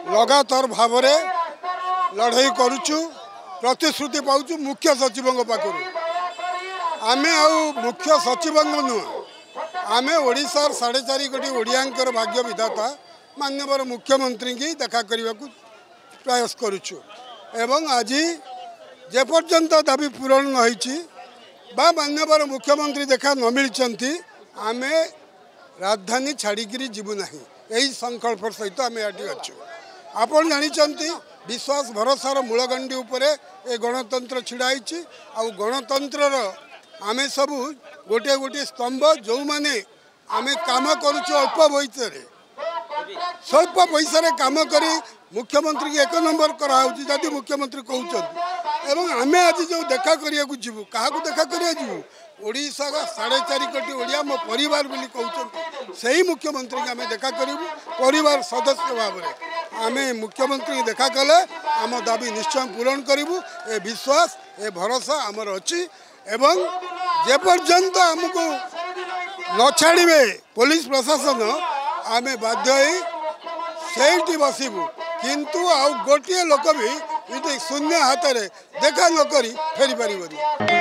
लगातार भाव लड़ाई करुचु प्रतिश्रुति पाऊँ मुख्य सचिव पाखु आमे मुख्य सचिव नुह आमे ओडिशार 4.5 कोटी ओडियांकर भाग्य विधाता माननीय मुख्यमंत्री की देखा करने को प्रयास करुचु एवं आज जेपर्यंत दाबी पूरण नहीं माननीय मुख्यमंत्री देखा न मिलती आमे राजधानी छाड़िकी जीवु ना यही संकल्प सहित आम ये अच्छु आपन जानी विश्वास भरोसार मूलगंडी उपर ए गणतंत्र छिड़ाई आउ गणतंत्र आमे सब गोटे गोटे स्तंभ जो माने आमे काम करुचु अल्प पैसा स्वल्प पैसा काम करी मुख्यमंत्री की 1 नंबर कराऊँ जदि मुख्यमंत्री कहते एवं आमे आज जो देखा करिया जीवु क्या देखा करिया जीवु ओडिशा का 4.5 कोटी ओडिया मो परिवार बोली कहते से ही मुख्यमंत्री की आम देखा करूँ परिवार सदस्य भाव में आम मुख्यमंत्री देखा कले आम दाबी निश्चय पूरण करूँ ए विश्वास ए भरोसा आमर अच्छी एवं जेपर्यंत आमको न छाड़े पुलिस प्रशासन आम बाध्य से बसबू किंतु आउ गोटे लोक भी शून्य हाथ में देखा नक फेरी पार।